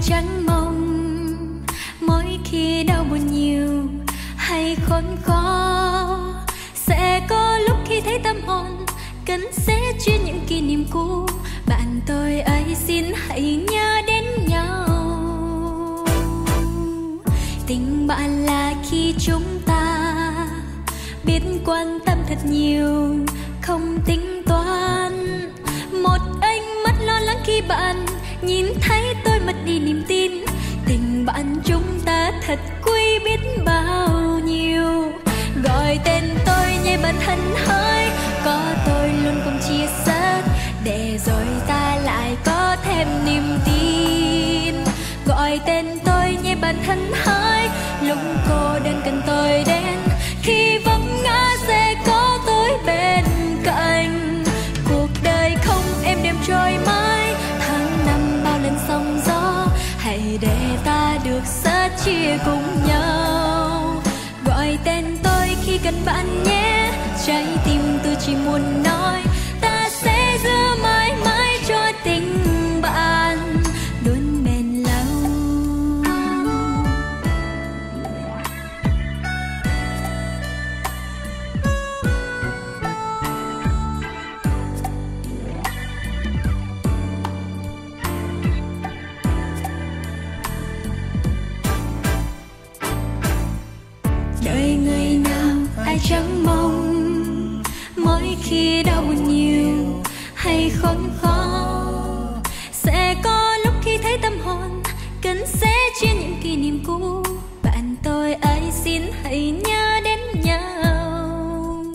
trắng mong. Mỗi khi đau buồn nhiều hay khốn khó, sẽ có lúc khi thấy tâm hồn cần sẽ chia những kỷ niệm cũ. Bạn tôi ấy xin hãy nhớ đến nhau. Tình bạn là khi chúng ta biết quan tâm thật nhiều, không tính toán. Một ánh mắt lo lắng khi bạn nhìn thấy tôi mất đi niềm tin. Tình bạn chúng ta thật quý biết bao nhiêu. Gọi tên tôi nhé bạn thân hỡi, có tôi luôn cùng chia sẻ, để rồi ta lại có thêm niềm tin. Gọi tên tôi nhé bạn thân hỡi, lúc cô đơn cần tôi đến, khi vấp ngã sẽ có tôi bên cạnh. Cuộc đời không êm đềm trôi mãi, tháng năm bao lần sóng gió, hãy để ta được sẻ chia cùng nhau. Gọi tên tôi khi cần bạn nhé, trái tim tôi chỉ muốn nói ta sẽ giữ mãi mãi cho tình bạn luôn bền lâu. Đời người nào ai chẳng mong, mỗi khi đau buồn nhiều hay khốn khó, sẽ có lúc khi thấy tâm hồn cần sẽ chia những kỷ niệm cũ. Bạn tôi ấy xin hãy nhớ đến nhau.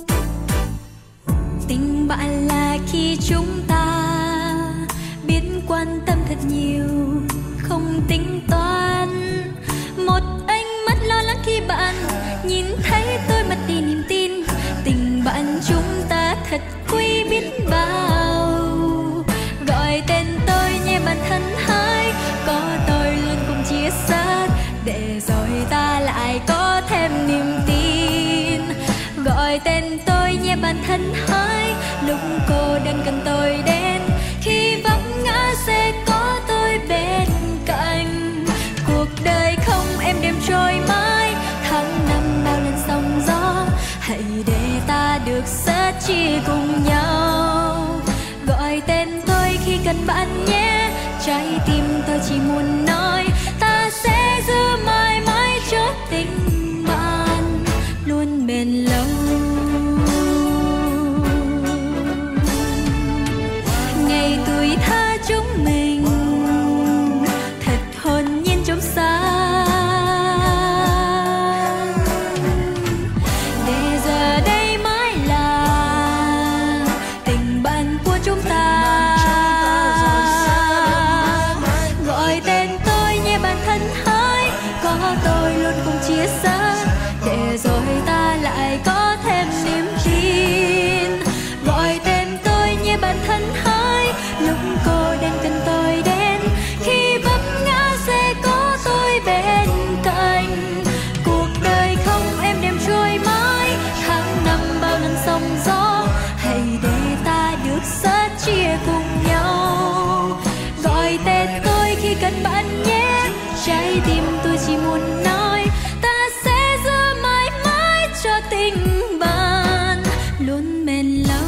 Tình bạn là khi chúng ta biết quan tâm thật nhiều, không tính toán. Một ánh mắt lo lắng khi bạn nhìn thấy tôi mất đi niềm tin. Tình bạn chúng ta thật quý biết bao. Gọi tên tôi nhé bạn thân hỡi, có tôi luôn cùng chia sẻ, để rồi ta lại có thêm niềm tin. Gọi tên tôi nhé bạn thân hỡi, lúc cô đơn cần tôi đến, khi vấp ngã sẽ có tôi bên cạnh. Cuộc đời không êm đềm trôi mãi, tháng năm bao lần sóng gió, hãy để ta được sẻ chia cùng nhau. Gọi tên tôi khi cần bạn nhé, trái tim tôi chỉ muốn nói ta sẽ giữ mãi mãi cho tình bạn luôn bền lâu. Ngày tuổi thơ chúng mình thật hồn nhiên trong sáng, để giờ đây mãi là tình bạn của chúng ta. Gọi tên tôi nhé bạn thân hỡi, có tôi luôn cùng chia sẻ, để rồi ta lại có thêm niềm tin. Gọi tên tôi nhé bạn thân hỡi, lúc cô đơn cần tôi đến, khi vấp ngã sẽ có tôi bên cạnh. Cuộc đời không êm đềm trôi mãi, tháng năm bao lần sóng gió, hãy để ta được sẻ chia cùng nhau. Gọi tên tôi khi cần bạn nhé, trái tim tôi chỉ muốn nói ta sẽ giữ mãi mãi cho tình bạn luôn bền lâu.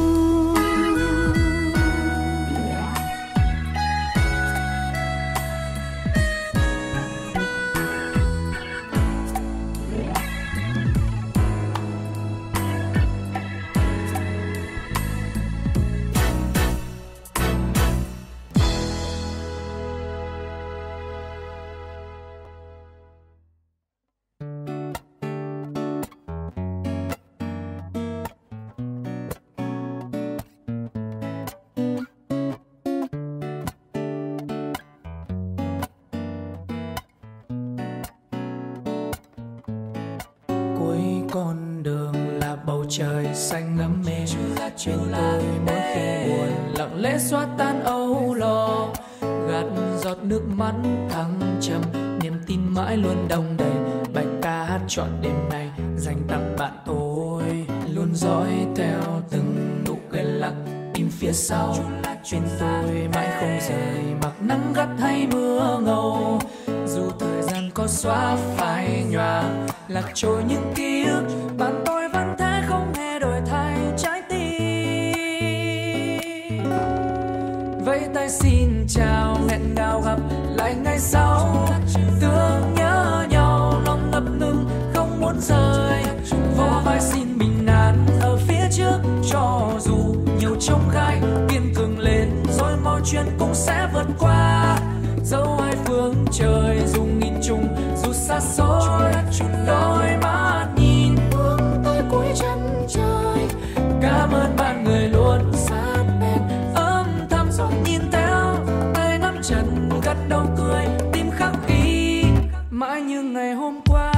Con đường là bầu trời xanh ngắm mê, bên tôi mỗi khi buồn lặng lẽ xóa tan âu lo, gạt giọt nước mắt thăng trầm, niềm tin mãi luôn đong đầy. Bài ca hát trọn đêm nay dành tặng bạn tôi, luôn dõi theo từng nụ cười lặng im phía sau. Bên tôi mãi không rời, mặc nắng gắt hay mưa ngâu. Dù thời gian có xóa phai nhòa, lạc trôi những ký ức, bạn tôi vẫn thế không hề đổi thay trái tim. Vẫy tay xin chào, nghẹn ngào gặp lại ngày sau. Thương nhớ nhau, lòng ngập ngừng không muốn rời. Vỗ vai xin bình an ở phía trước, cho dù nhiều chông gai, kiên cường lên rồi mọi chuyện cũng sẽ vượt qua. Dẫu hai phương trời dù nghìn trùng, dù xa xôi, đôi mắt nhìn hướng tới cuối chân trời. Cảm ơn bạn người luôn sát bên, âm thầm giọt nhìn theo tay nắm chặt, gật đầu cười, tim khắc ghi mãi như ngày hôm qua.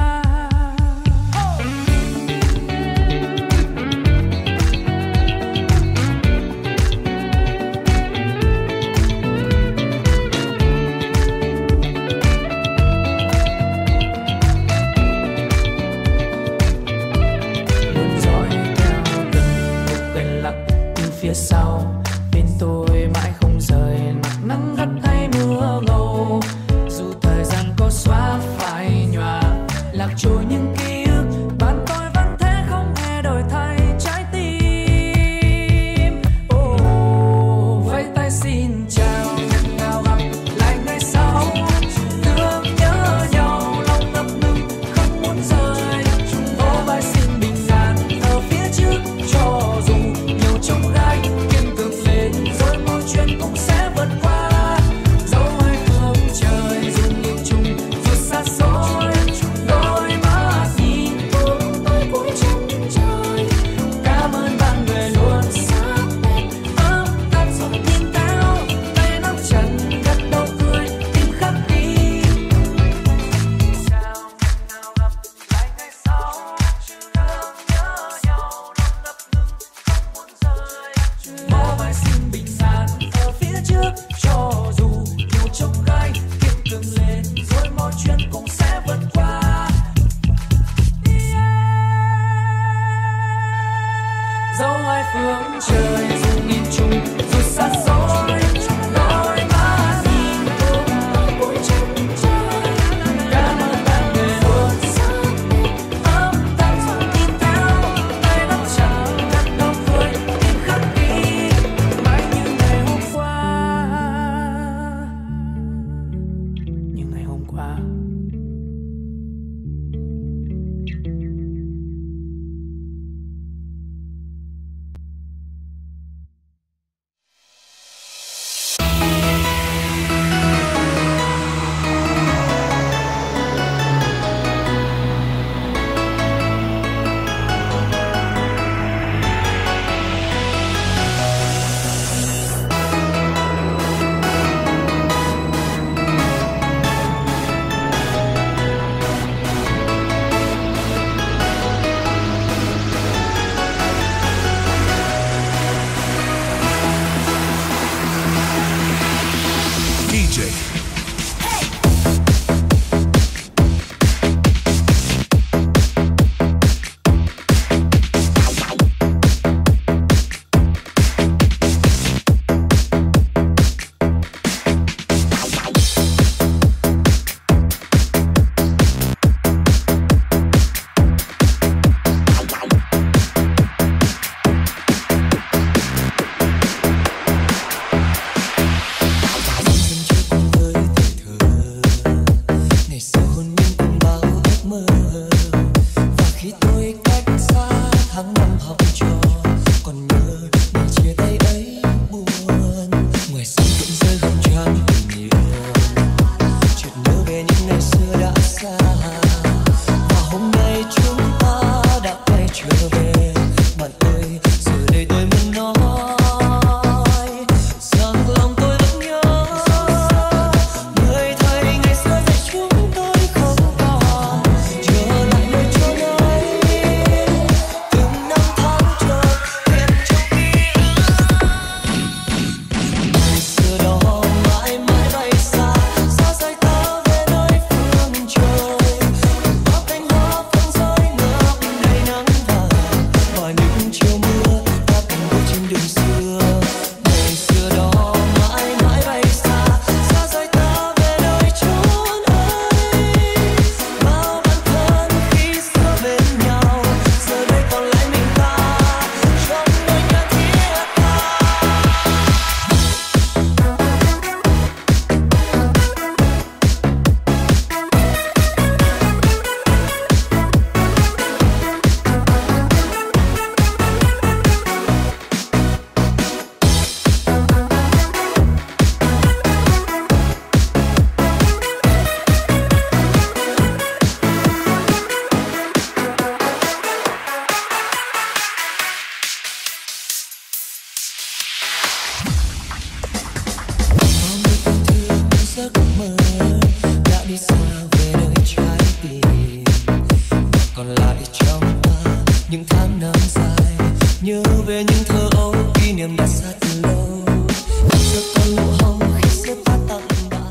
Phía sau bên tôi mãi không rời, mặc nắng gắt hay mưa ngâu. Dù thời gian có xóa phai nhòa, lạc trôi những ký ức, bạn tôi vẫn thế không hề đổi thay trái tim. Vẫy tay xin chào, nghẹn ngào gặp lại ngày sau. Thương nhớ nhau, lòng ngập ngừng không muốn rời. Vỗ vai xin bình an ở phía trước, cho dù nhiều trông gai, kiên cường lên rồi mọi chuyện cũng sẽ vượt qua. đi xa về nơi trái tim, còn lại trong ta những tháng năm dài, nhớ về những thơ ấu kỷ niệm đã xa từ lâu. Giờ còn nụ hồng khi xưa ta tặng bạn.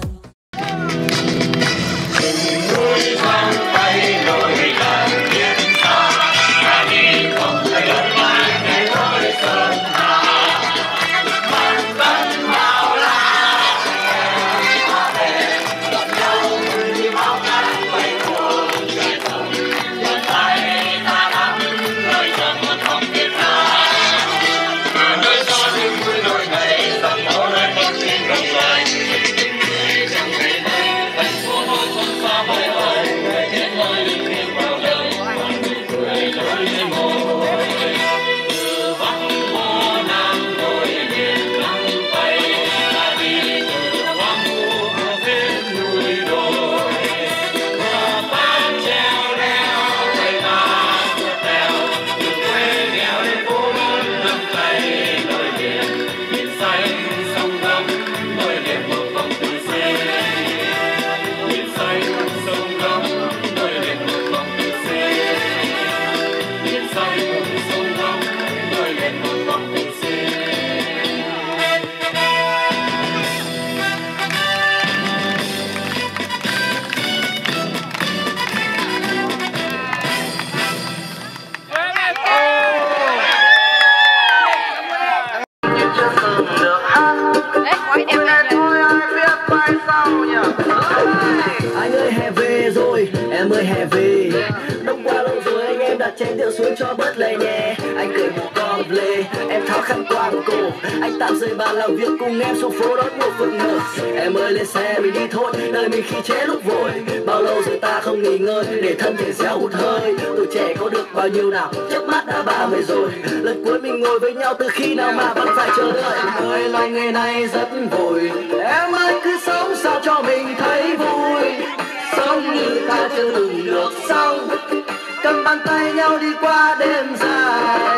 Anh ơi hè về rồi, em ơi hè về. Đông qua lâu rồi anh em đặt chén rượu xuống cho bớt lệ nhẹ. Anh cười một con lê, em tháo khăn quàng cổ. Anh tạm rời bàn làm việc cùng em xuống phố đón mùa phượng nở. Em ơi lên xe mình đi thôi, đời mình khi trễ lúc vội. Bao lâu rồi ta không nghỉ ngơi, để thân thể réo hụt hơi. Tuổi trẻ có được bao nhiêu nào, chớp mắt đã 30 rồi. Lần cuối mình ngồi với nhau từ khi nào mà vẫn phải chờ đợi. Em ơi loài nghề này rất vội, em ơi cứ sống sao cho mình thấy vui. Sống như ta chưa từng được sống, cầm bàn tay nhau đi qua đêm dài.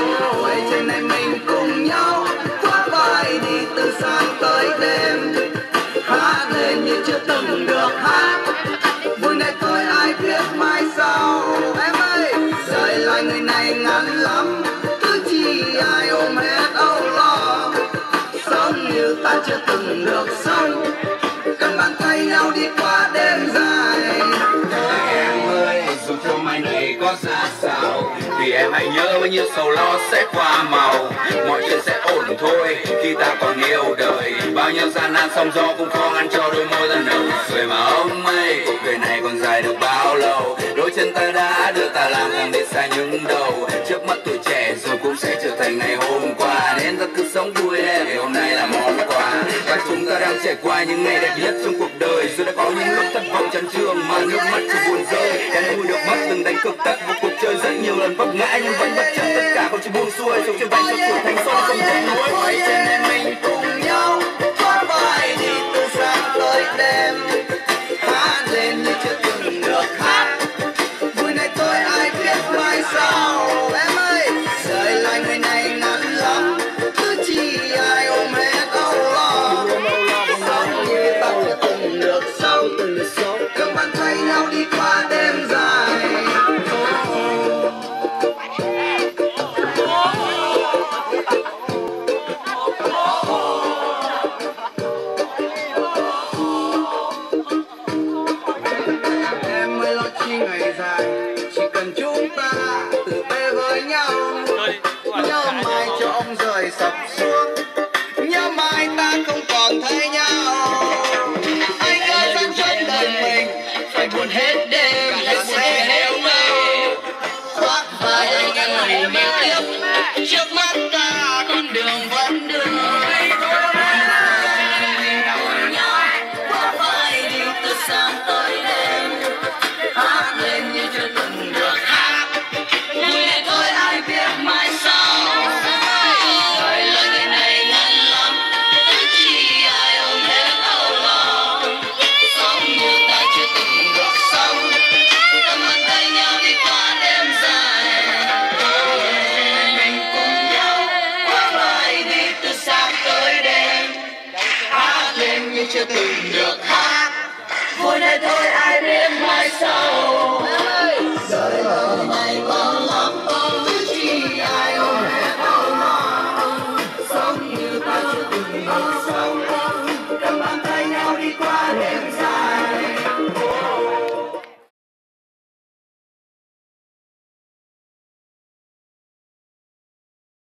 Ôi trên này mình cùng nhau khoác vai đi từ sáng tới đêm, hát lên như chưa từng được hát. Vui này thôi ai biết mai sau. Em ơi đời loài người này ngắn lắm, cứ chi ai ôm hết âu lo. Sống như ta chưa từng được sống, cầm bàn tay nhau đi qua đêm dài. Em ơi dù cho mai này có ra sao thì em hãy nhớ bao nhiêu sầu lo sẽ qua màu. Mọi chuyện sẽ ổn thôi khi ta còn yêu đời. Bao nhiêu gian nan sóng gió cũng khó ngăn cho đôi môi ta nở cười. Mà ông ơi cuộc đời này còn dài được bao lâu, đôi chân ta đã đưa ta lang thang đi xa những đâu. Trước mắt tuổi trẻ rồi cũng sẽ trở thành ngày hôm qua, nên ta cứ sống vui em vì hôm nay là món quà. Và chúng ta đang trải qua những ngày đẹp nhất trong cuộc đời, rồi đã có những lúc thất vọng chán chường mà nước mắt chỉ buồn rơi. Em vui được mất từng đánh cực tật một cuộc chơi rất nhiều lần vấp ngã nhưng vẫn bất chấp tất cả không chỉ buông xuôi. Sống trên vai cho tuổi thanh xuân không tiếc nuối. Quay trên em mình cùng nhau khoác vai đi từ sáng tới đêm, hát lên như chưa từng được hát. Vui này thôi ai biết mai sau. Em ơi đời loài người này ngắn lắm, cứ chi ai ôm hết âu lo. Sống như ta chưa từng được sống, cầm bàn tay nhau đi qua đêm dài. Em ơi lo chi ngày dài, chỉ cần chúng ta tử tế với nhau. Nhớ mai cho ông rời sập xuống.